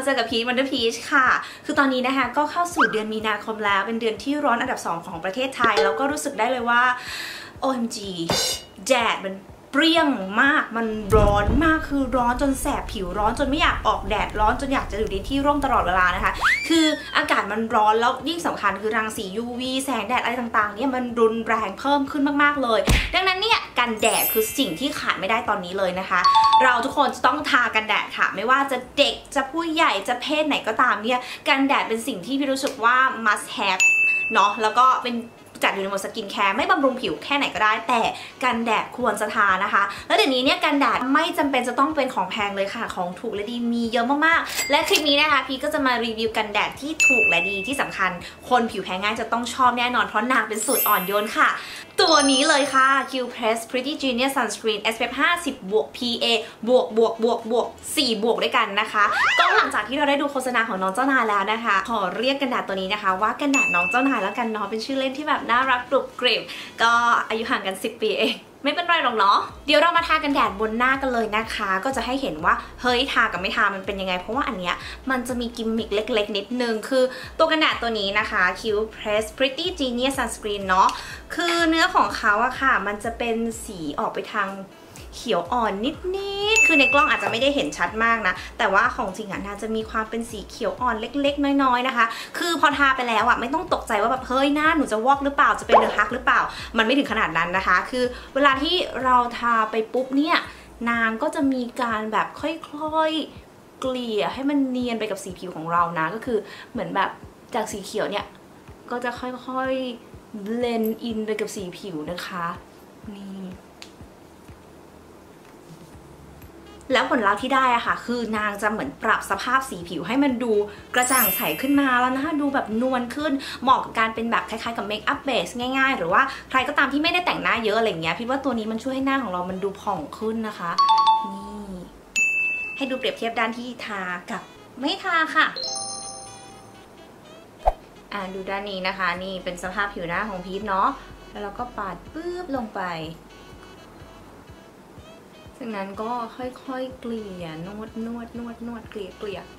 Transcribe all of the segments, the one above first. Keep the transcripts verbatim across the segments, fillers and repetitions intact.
เจอกับพีชวันเดอร์พีชค่ะคือตอนนี้นะคะก็เข้าสู่เดือนมีนาคมแล้วเป็นเดือนที่ร้อนอันดับสองของประเทศไทยแล้วก็รู้สึกได้เลยว่า โอ เอ็ม จี แดดมันเปรี้ยงมากมันร้อนมากคือร้อนจนแสบผิวร้อนจนไม่อยากออกแดดร้อนจนอยากจะอยู่ในที่ร่มตลอดเวลานะคะคืออากาศมันร้อนแล้วยิ่งสำคัญคือรังสี ยู วี แสงแดดอะไรต่างๆเนี่ยมันรุนแรงเพิ่มขึ้นมากๆเลยดังนั้นเนี่ยกันแดดคือสิ่งที่ขาดไม่ได้ตอนนี้เลยนะคะเราทุกคนจะต้องทากันแดดค่ะไม่ว่าจะเด็กจะผู้ใหญ่จะเพศไหนก็ตามเนี่ยกันแดดเป็นสิ่งที่พี่รู้สึกว่า must have เนาะแล้วก็เป็นจัดอยู่ในหมวดสกินแคร์ไม่บำรุงผิวแค่ไหนก็ได้แต่กันแดดควรจะทานะคะแล้วเดี๋ยวนี้เนี่ยกันแดดไม่จำเป็นจะต้องเป็นของแพงเลยค่ะของถูกและดีมีเยอะมากๆและคลิปนี้นะคะพี่ก็จะมารีวิวกันแดดที่ถูกและดีที่สำคัญคนผิวแพ้ง่ายจะต้องชอบแน่นอนเพราะนางเป็นสูตรอ่อนโยนค่ะตัวนี้เลยค่ะ Q Press Pretty Genius Sunscreen เอส พี เอฟ ห้าสิบ บวก พี เอ บวกบวกบวกบวกสี่บวกด้วยกันนะคะก็หลังจากที่เราได้ดูโฆษณาของน้องเจ้านายแล้วนะคะขอเรียกกันแดดตัวนี้นะคะว่ากันแดดน้องเจ้านายแล้วกันเนาะเป็นชื่อเล่นที่แบบน่ารักกรุบกริบก็อายุห่างกันสิบปีเองไม่เป็นไรหรอกเนาะเดี๋ยวเรามาทากันแดดบนหน้ากันเลยนะคะก็จะให้เห็นว่าเฮ้ยทากับไม่ทามันเป็นยังไงเพราะว่าอันเนี้ยมันจะมีกิมมิคเล็กๆนิดนึงคือตัวกันแดดตัวนี้นะคะ Q Press Pretty Genius Sunscreen เนาะคือเนื้อของเขาอะค่ะมันจะเป็นสีออกไปทางเขียวอ่อนนิดๆคือในกล้องอาจจะไม่ได้เห็นชัดมากนะแต่ว่าของจริงอ่ะน่าจะมีความเป็นสีเขียวอ่อนเล็กๆน้อยๆนะคะคือพอทาไปแล้วอ่ะไม่ต้องตกใจว่าแบบเฮ้ยหน้าหนูจะวอกหรือเปล่าจะเป็นเดอะฮักหรือเปล่ามันไม่ถึงขนาดนั้นนะคะคือเวลาที่เราทาไปปุ๊บเนี่ยนางก็จะมีการแบบค่อยๆเกลี่ยให้มันเนียนไปกับสีผิวของเรานะก็คือเหมือนแบบจากสีเขียวเนี่ยก็จะค่อยๆเบลนด์อินไปกับสีผิวนะคะนี่แล้วผลลัพธ์ที่ได้อะค่ะคือนางจะเหมือนปรับสภาพสีผิวให้มันดูกระจ่างใสขึ้นมาแล้วนะคะดูแบบนวลขึ้นเหมาะกับการเป็นแบบคล้ายๆกับเมคอัพเบสง่ายๆหรือว่าใครก็ตามที่ไม่ได้แต่งหน้าเยอะอะไรอย่างเงี้ยพี่ว่าตัวนี้มันช่วยให้หน้าของเรามันดูผ่องขึ้นนะคะนี่ให้ดูเปรียบเทียบด้านที่ทากับไม่ทาค่ะอ่าดูด้านนี้นะคะนี่เป็นสภาพผิวหน้าของพีทเนาะแล้วเราก็ปาดปื๊บลงไปจากนั้นก็ค่อยๆเกลี่ยนวดนวดนวดนวดเกลี่ยเกลี่ย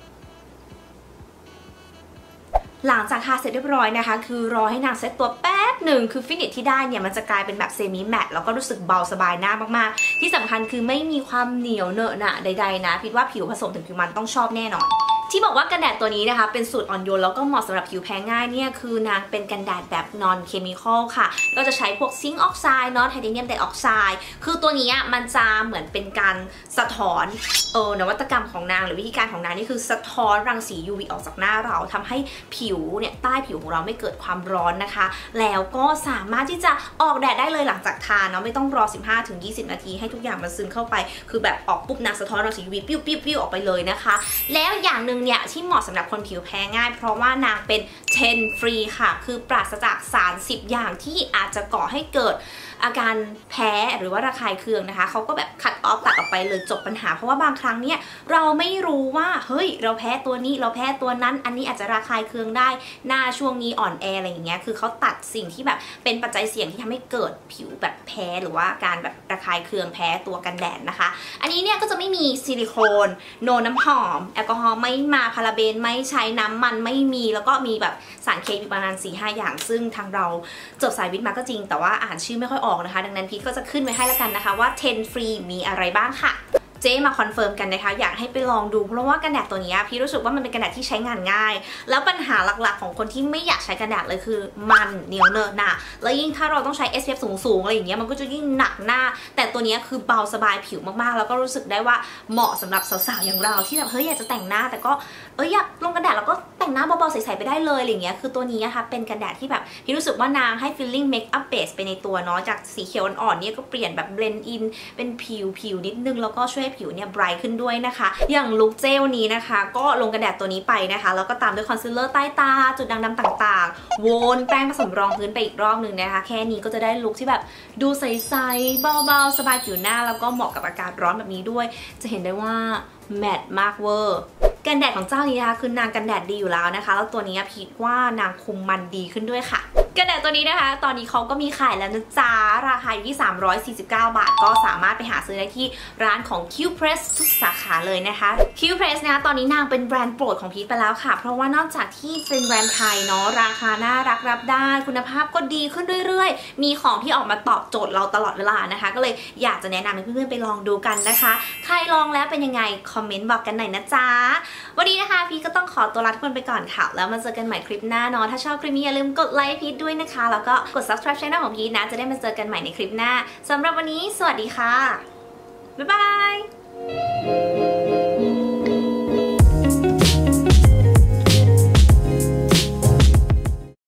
หลังจากทาเสร็จเรียบร้อยนะคะคือรอให้นางเซตตัวแป๊บหนึ่งคือฟินิชที่ได้เนี่ยมันจะกลายเป็นแบบเซมิแมตต์แล้วก็รู้สึกเบาสบายหน้ามากๆที่สำคัญคือไม่มีความเหนียวเหนอะหนะใดๆนะคิดว่าผิวผสมถึงผิวมันต้องชอบแน่นอนที่บอกว่ากันแดดตัวนี้นะคะเป็นสูตรอ่อนโยนแล้วก็เหมาะสำหรับผิวแพ้ง่ายเนี่ยคือนางเป็นกันแดดแบบนอนเคมีคอลค่ะก็จะใช้พวกซิงค์ออกไซด์เนาะไทเทเนียมไดออกไซด์คือตัวนี้มันจะเหมือนเป็นการสะท้อนเออนวัตกรรมของนางหรือวิธีการของนางนี่คือสะท้อนรังสี ยู วี ออกจากหน้าเราทำให้ผิวเนี่ยใต้ผิวของเราไม่เกิดความร้อนนะคะแล้วก็สามารถที่จะออกแดดได้เลยหลังจากทาเนาะไม่ต้องรอ สิบห้าถึงยี่สิบ นาทีให้ทุกอย่างมันซึมเข้าไปคือแบบออกปุ๊บนางสะท้อนรังสี ยู วี ปิ้วปิ้วปิ้วออกไปเลยนะคะแล้วอย่างหนึ่งเนี่ยที่เหมาะสำหรับคนผิวแพ้ง่ายเพราะว่านางเป็นเทนฟรีค่ะคือปราศจากสารสิบอย่างที่อาจจะก่อให้เกิดอาการแพ้หรือว่าระคายเคืองนะคะเขาก็แบบคัดออฟตัดออกไปเลยจบปัญหาเพราะว่าบางครั้งเนี่ยเราไม่รู้ว่าเฮ้ยเราแพ้ตัวนี้เราแพ้ตัวนั้นอันนี้อาจจะระคายเคืองได้หน้าช่วงนี้อ่อนแออะไรอย่างเงี้ยคือเขาตัดสิ่งที่แบบเป็นปัจจัยเสี่ยงที่ทำให้เกิดผิวแบบแพ้หรือว่าการแบบระคายเคืองแพ้ตัวกันแดดนะคะอันนี้เนี่ยก็จะไม่มีซิลิโคนโนน้ำหอมแอลกอฮอล์ไม่มาพาราเบนไม่ใช้น้ำมันไม่มีแล้วก็มีแบบสารเคมีประมาณ สี่ห้า อย่างซึ่งทางเราจบสายวิทย์มาก็จริงแต่ว่าอ่านชื่อไม่ค่อยออกนะคะดังนั้นพีทก็จะขึ้นไว้ให้แล้วกันนะคะว่าเทนฟรีมีอะไรบ้างค่ะเจ๊มาคอนเฟิร์มกันนะคะอยากให้ไปลองดูเพราะว่ากันแดดตัวนี้พี่รู้สึกว่ามันเป็นกันแดดที่ใช้งานง่ายแล้วปัญหาหลักๆของคนที่ไม่อยากใช้กันแดดเลยคือมันเหนียวเนอะหนะแล้วยิ่งถ้าเราต้องใช้ เอส พี เอฟ สูงๆอะไรอย่างเงี้ยมันก็จะยิ่งหนักหน้าแต่ตัวนี้คือเบาสบายผิวมากๆแล้วก็รู้สึกได้ว่าเหมาะสำหรับสาวๆอย่างเราที่แบบเฮ้ยอยากจะแต่งหน้าแต่ก็เอ้ยอยากลงกันแดดแล้วก็แต่งหน้าเบาๆใสๆไปได้เลยอะไรอย่างเงี้ยคือตัวนี้นะคะเป็นกันแดดที่แบบพี่รู้สึกว่านางให้ feeling make up base ไปในตัวเนาะจากสีเขียวอ่อนๆเนี่ยก็เปลี่ยนแบบ blend in เป็นผิวผิวนิดนึงแล้วก็ช่วยให้ผิวเนี่ย bright ขึ้นด้วยนะคะอย่างลุคเจลนี้นะคะก็ลงกันแดดตัวนี้ไปนะคะแล้วก็ตามด้วยคอนซีลเลอร์ใต้ตาจุดด่างดำต่างๆวนแป้งผสมรองพื้นไปอีกรอบหนึ่งนะคะแค่นี้ก็จะได้ลุคที่แบบดูใสๆเบาๆสบายผิวหน้าแล้วก็เหมาะกับอากาศร้อนแบบนี้ด้วยจะเห็นได้ว่าแมทมากเวอร์กันแดดของเจ้านี้นะคะคือนางกันแดดดีอยู่แล้วนะคะแล้วตัวนี้พีทว่านางคุมมันดีขึ้นด้วยค่ะกันแดดตัวนี้นะคะตอนนี้เขาก็มีขายแล้วนะจ๊ะราคาอยู่ที่สามร้อยสี่สิบเก้าบาทก็สามารถไปหาซื้อได้ที่ร้านของ Q Press ทุกสาขาเลยนะคะ Q Press นะตอนนี้นางเป็นแบรนด์โปรดของพีทไปแล้วค่ะเพราะว่านอกจากที่เป็นแบรนด์ไทยเนาะราคาน่ารักรับได้คุณภาพก็ดีขึ้นเรื่อยๆมีของที่ออกมาตอบโจทย์เราตลอดเวลานะคะก็เลยอยากจะแนะนำให้เพื่อนๆไปลองดูกันนะคะใครลองแล้วเป็นยังไงคอมเมนต์บอกกันหน่อยนะจ๊ะวันนี้นะคะพีทก็ต้องขอตัวลาทุกคนไปก่อนค่ะแล้วมาเจอกันใหม่คลิปหน้าเนาะถ้าชอบคลิปนี้อย่าลืมกดไลค์พีทด้วยนะคะแล้วก็กด ซับสไครบ์ ช่องของพีทนะจะได้มาเจอกันใหม่ในคลิปหน้าสำหรับวันนี้สวัสดีค่ะบ๊ายบาย